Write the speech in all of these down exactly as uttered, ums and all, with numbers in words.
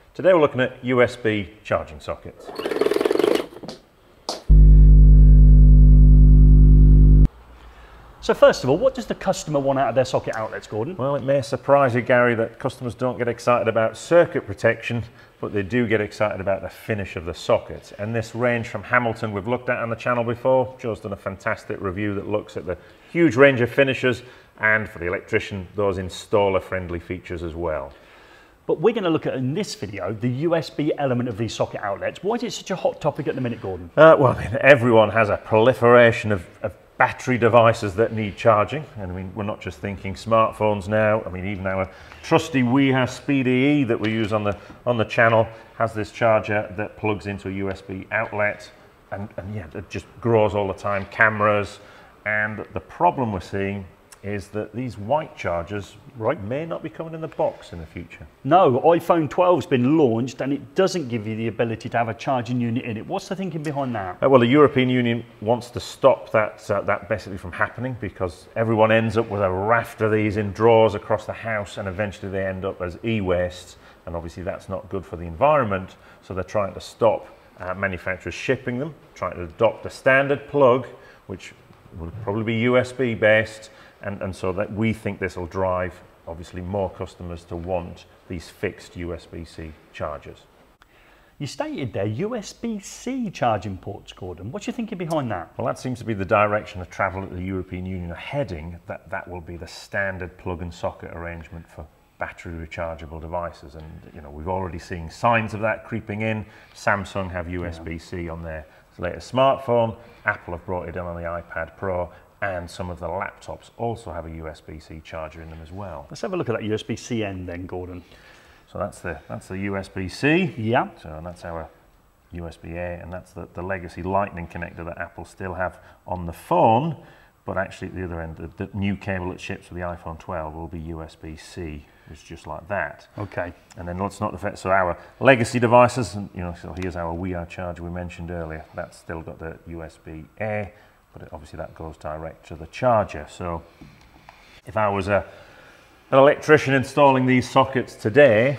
Today we're looking at U S B charging sockets. So first of all, what does the customer want out of their socket outlets, Gordon? Well, it may surprise you, Gary, that customers don't get excited about circuit protection, but they do get excited about the finish of the socket. And this range from Hamilton we've looked at on the channel before. Joe's done a fantastic review that looks at the huge range of finishes and, for the electrician, those installer-friendly features as well. But we're going to look at, in this video, the U S B element of these socket outlets. Why is it such a hot topic at the minute, Gordon? Uh, well, I mean, everyone has a proliferation of, of battery devices that need charging. And I mean, we're not just thinking smartphones now. I mean, even our trusty Weha Speedy E that we use on the on the channel has this charger that plugs into a U S B outlet, and, and yeah, it just grows all the time. Cameras, and the problem we're seeing is that these white chargers right may not be coming in the box in the future. No, iPhone twelve's been launched and it doesn't give you the ability to have a charging unit in it. What's the thinking behind that? Uh, well, the European Union wants to stop that, uh, that basically from happening, because everyone ends up with a raft of these in drawers across the house, and eventually they end up as e-waste, and obviously that's not good for the environment. So they're trying to stop uh, manufacturers shipping them, trying to adopt a standard plug, which will probably be U S B based. And, and so that we think this will drive, obviously, more customers to want these fixed U S B C chargers. You stated there U S B C charging ports, Gordon. What's your thinking behind that? Well, that seems to be the direction of travel that the European Union are heading, that that will be the standard plug and socket arrangement for battery rechargeable devices. And, you know, we've already seen signs of that creeping in. Samsung have U S B C yeah. on their latest smartphone. Apple have brought it in on the iPad Pro. And some of the laptops also have a U S B C charger in them as well. Let's have a look at that U S B C end then, Gordon. So that's the that's the U S B C. Yeah. So that's our U S B A, and that's the, the legacy Lightning connector that Apple still have on the phone. But actually at the other end, the, the new cable that ships with the iPhone twelve will be U S B C. It's just like that. Okay. And then let's not forget, so our legacy devices, and you know, so here's our Weha charger we mentioned earlier. That's still got the U S B A. But it, obviously that goes direct to the charger. So if I was a, an electrician installing these sockets today,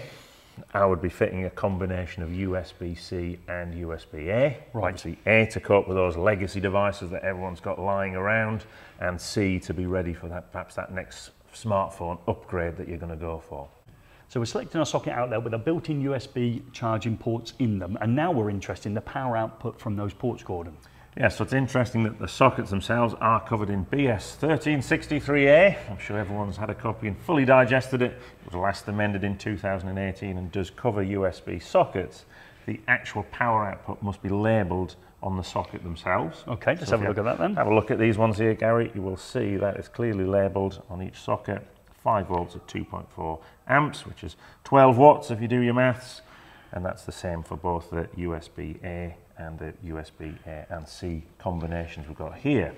I would be fitting a combination of U S B C and U S B A. Right. Obviously A to cope with those legacy devices that everyone's got lying around, and C to be ready for that, perhaps that next smartphone upgrade that you're going to go for. So we're selecting a socket outlet with a built-in U S B charging ports in them, and now we're interested in the power output from those ports, Gordon. Yeah, so it's interesting that the sockets themselves are covered in B S thirteen sixty-three A. I'm sure everyone's had a copy and fully digested it. It was last amended in two thousand eighteen and does cover U S B sockets. The actual power output must be labelled on the socket themselves. Okay, let's so have a look at that then. Have a look at these ones here, Gary. You will see that it's clearly labelled on each socket. five volts at two point four amps, which is twelve watts if you do your maths. And that's the same for both the U S B A and the U S B A and C combinations we've got here.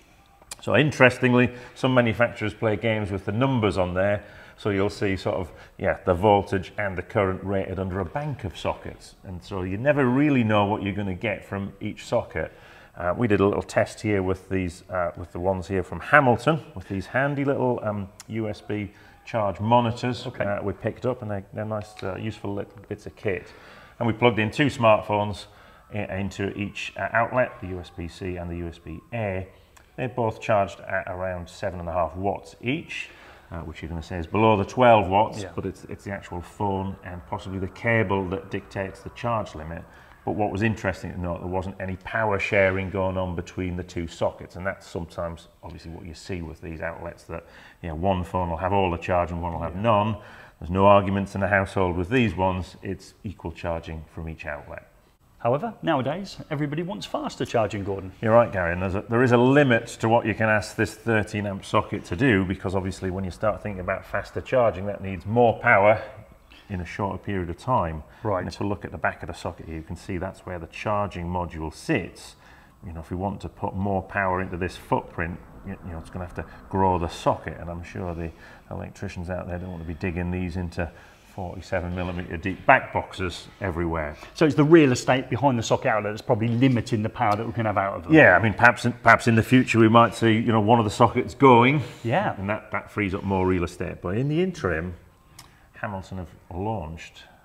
So interestingly, some manufacturers play games with the numbers on there. So you'll see sort of, yeah, the voltage and the current rated under a bank of sockets. And so you never really know what you're going to get from each socket. Uh, we did a little test here with these, uh, with the ones here from Hamilton, with these handy little um, U S B charge monitors. Okay. uh, we picked up, and they're, they're nice, uh, useful little bits of kit. And we plugged in two smartphones into each uh, outlet, the U S B C and the U S B A. They're both charged at around seven and a half watts each, uh, which you're going to say is below the twelve watts, yeah. But it's, it's the actual phone and possibly the cable that dictates the charge limit. But what was interesting to note, there wasn't any power sharing going on between the two sockets, and that's sometimes obviously what you see with these outlets, that, you know, one phone will have all the charge and one will have none. There's no arguments in the household with these ones. It's equal charging from each outlet. However, nowadays, everybody wants faster charging, Gordon. You're right, Gary, and there's a, there is a limit to what you can ask this thirteen amp socket to do, because obviously when you start thinking about faster charging, that needs more power in a shorter period of time. Right. And if we look at the back of the socket here, you can see that's where the charging module sits. You know, if we want to put more power into this footprint, you know, it's going to have to grow the socket, and I'm sure the electricians out there don't want to be digging these into forty-seven millimeter deep back boxes everywhere. So it's the real estate behind the socket outlet that's probably limiting the power that we can have out of them. Yeah, I mean, perhaps in, perhaps in the future we might see, you know, one of the sockets going. Yeah. And that, that frees up more real estate. But in the interim, Hamilton have launched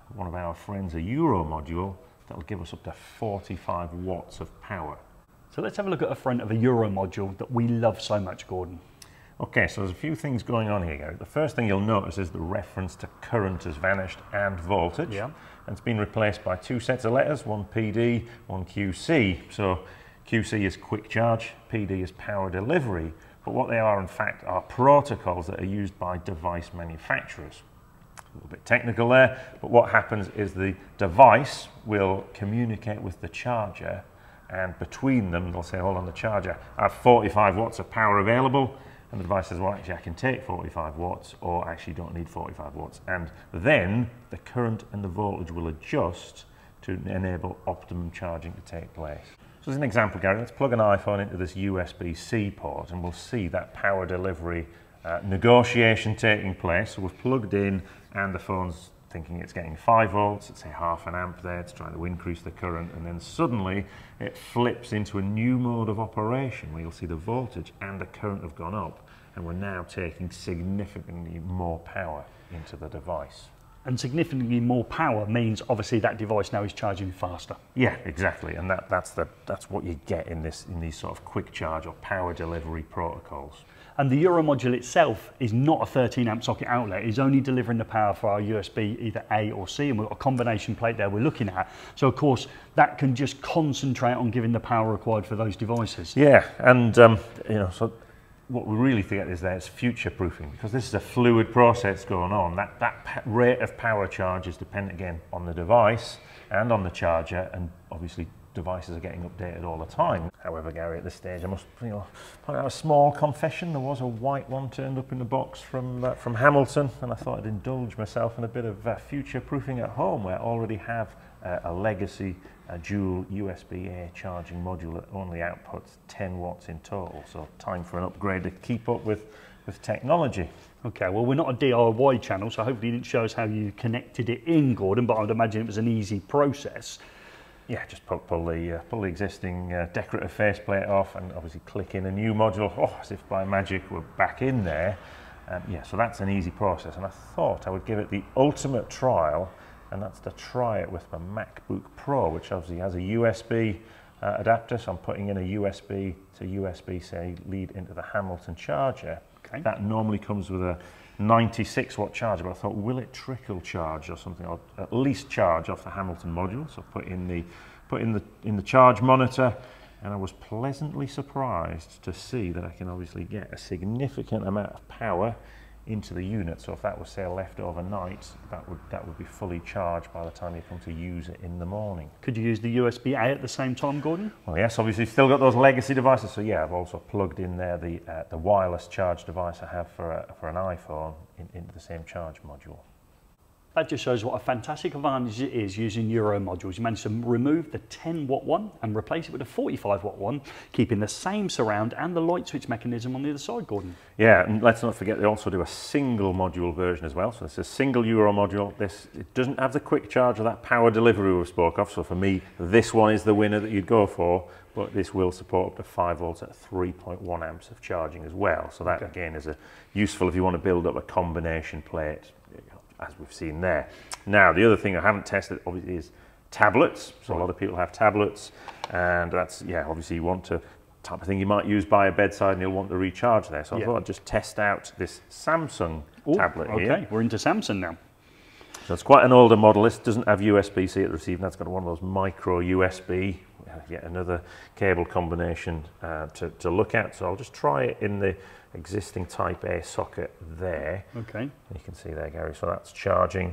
one of our friends a Euromodule that'll give us up to forty-five watts of power. So let's have a look at the front of a Euromodule that we love so much, Gordon. Okay, so there's a few things going on here, Gary. The first thing you'll notice is the reference to current has vanished and voltage. Yeah. And it's been replaced by two sets of letters, one P D, one Q C. So Q C is quick charge, P D is power delivery. But what they are, in fact, are protocols that are used by device manufacturers. A little bit technical there, but what happens is the device will communicate with the charger, and between them, they'll say, hold on, the charger, I have forty-five watts of power available. And the device says, well, actually, I can take forty-five watts, or actually don't need forty-five watts. And then the current and the voltage will adjust to enable optimum charging to take place. So as an example, Gary, let's plug an iPhone into this U S B C port, and we'll see that power delivery uh, negotiation taking place. So we've plugged in, and the phone's thinking it's getting five volts, let's say half an amp there, it's trying to increase the current, and then suddenly it flips into a new mode of operation where you'll see the voltage and the current have gone up, and we're now taking significantly more power into the device. And significantly more power means obviously that device now is charging faster. Yeah, exactly, and that, that's, the, that's what you get in, this, in these sort of quick charge or power delivery protocols. And the Euromodule itself is not a thirteen amp socket outlet, it's only delivering the power for our U S B either A or C, and we've got a combination plate there we're looking at. So of course, that can just concentrate on giving the power required for those devices. Yeah, and um, you know, so what we really forget is that it's future proofing, because this is a fluid process going on. That, that rate of power charge is dependent again on the device and on the charger, and obviously devices are getting updated all the time. However, Gary, at this stage I must you know, point out a small confession. There was a white one turned up in the box from, uh, from Hamilton, and I thought I'd indulge myself in a bit of uh, future proofing at home, where I already have uh, a legacy a dual U S B A charging module that only outputs ten watts in total. So time for an upgrade to keep up with, with technology. Okay, well, we're not a D I Y channel, so hopefully you didn't show us how you connected it in, Gordon, but I'd imagine it was an easy process. Yeah, just pull, pull, the, uh, pull the existing uh, decorative faceplate off, and obviously click in a new module. Oh, as if by magic we're back in there. Um, yeah, so that's an easy process, and I thought I would give it the ultimate trial, and that's to try it with my MacBook Pro, which obviously has a U S B uh, adapter, so I'm putting in a U S B to U S B, say, lead into the Hamilton charger. Okay. That normally comes with a ninety-six watt charger, but I thought, will it trickle charge or something, or at least charge off the Hamilton module? So put in the, put in the, in the charge monitor, and I was pleasantly surprised to see that I can obviously get a significant amount of power into the unit. So if that was, say, left overnight, that would that would be fully charged by the time you come to use it in the morning. Could you use the U S B A at the same time, Gordon? Well, yes, obviously still got those legacy devices. So yeah, I've also plugged in there the uh, the wireless charge device I have for a, for an iPhone in, into the same charge module. That just shows what a fantastic advantage it is using Euro modules. You managed to remove the ten watt one and replace it with a forty-five watt one, keeping the same surround and the light switch mechanism on the other side, Gordon. Yeah, and let's not forget they also do a single module version as well. So it's a single Euro module. This, it doesn't have the quick charge or that power delivery we spoke of. So for me, this one is the winner that you'd go for, but this will support up to five volts at three point one amps of charging as well. So that, okay, again is a useful if you want to build up a combination plate, as we've seen there. Now, the other thing I haven't tested obviously is tablets. So a lot of people have tablets, and that's, yeah, obviously you want to, type of thing you might use by a bedside, and you'll want to recharge there. So yeah, I thought I'd just test out this Samsung Ooh, tablet okay. here. Okay, we're into Samsung now. So it's quite an older model. This doesn't have U S B C at the receiver. That's got one of those micro U S B, yet another cable combination uh, to, to look at. So I'll just try it in the existing Type A socket there. Okay. You can see there, Gary, so that's charging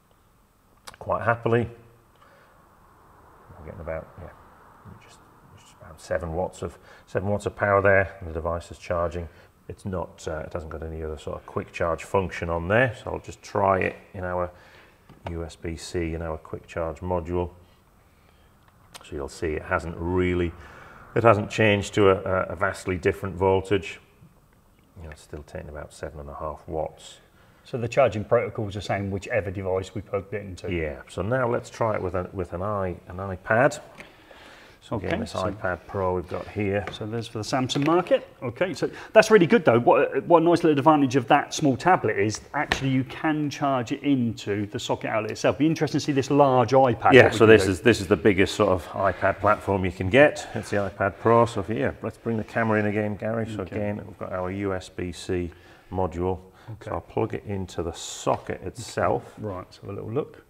quite happily. I'm getting about, yeah, just, just about seven watts of seven watts of power there, and the device is charging. It's not, uh, it hasn't got any other sort of quick charge function on there, so I'll just try it in our U S B C, in our quick charge module. So you'll see it hasn't really, it hasn't changed to a, a vastly different voltage. You know, it's still taking about seven and a half watts. So the charging protocol is the same whichever device we plugged it into. Yeah. So now let's try it with an with an i an iPad. So again, okay, this so iPad Pro we've got here. So there's for the Samsung market. Okay, so that's really good though. What, what a nice little advantage of that small tablet is actually you can charge it into the socket outlet itself. Be interesting to see this large iPad. Yeah, so this do. is this is the biggest sort of iPad platform you can get. It's the iPad Pro. So if, yeah, let's bring the camera in again, Gary. So okay. again, we've got our U S B C module. Okay. So I'll plug it into the socket itself. Okay. Right, so have a little look.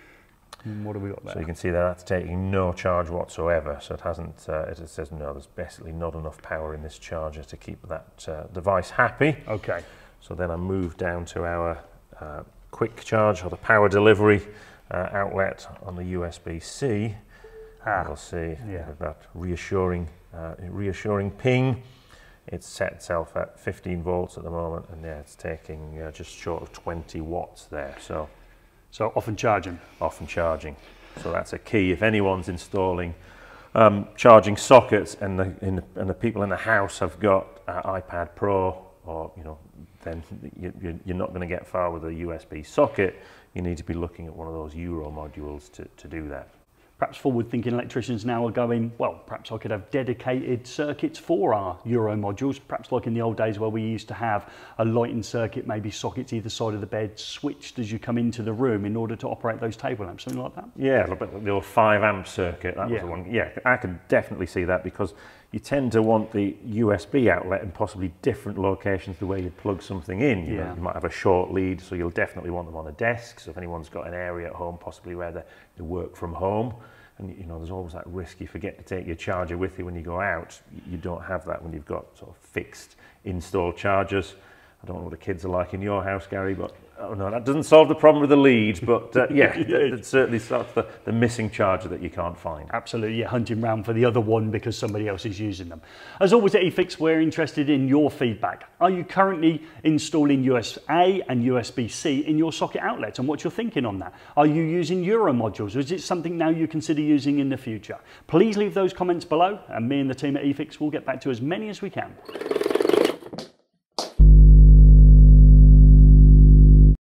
And what have we got there? So you can see that that's taking no charge whatsoever. So it hasn't, uh, it says no, there's basically not enough power in this charger to keep that uh, device happy. Okay. So then I move down to our uh, quick charge or the power delivery uh, outlet on the U S B C. Ah, you'll see yeah. that reassuring, uh, reassuring ping. It's set itself at fifteen volts at the moment, and yeah, it's taking uh, just short of twenty watts there. So. So often charging. Often charging. So that's a key. If anyone's installing um, charging sockets and the, in the, and the people in the house have got uh, iPad Pro, or you know, then you, you're not going to get far with a U S B socket. You need to be looking at one of those Euromodules to, to do that. Perhaps forward-thinking electricians now are going, well, perhaps I could have dedicated circuits for our Euro modules, perhaps like in the old days where we used to have a lighting circuit, maybe sockets either side of the bed, switched as you come into the room in order to operate those table lamps, something like that? Yeah, a bit like the old five amp circuit, that was yeah. the one. Yeah, I can definitely see that, because you tend to want the U S B outlet in possibly different locations the way you plug something in. You, yeah. know, you might have a short lead, so you'll definitely want them on a desk. So if anyone's got an area at home, possibly where they, they work from home, and you know, there's always that risk you forget to take your charger with you when you go out. You don't have that when you've got sort of fixed installed chargers. I don't know what the kids are like in your house, Gary, but oh no, that doesn't solve the problem with the lead, but uh, yeah, it, it certainly starts the, the missing charger that you can't find. Absolutely, yeah, hunting around for the other one because somebody else is using them. As always at eFIXX, we're interested in your feedback. Are you currently installing U S A and U S B C in your socket outlets, and what's your thinking on that? Are you using Euro modules, or is it something now you consider using in the future? Please leave those comments below, and me and the team at eFIXX will get back to as many as we can.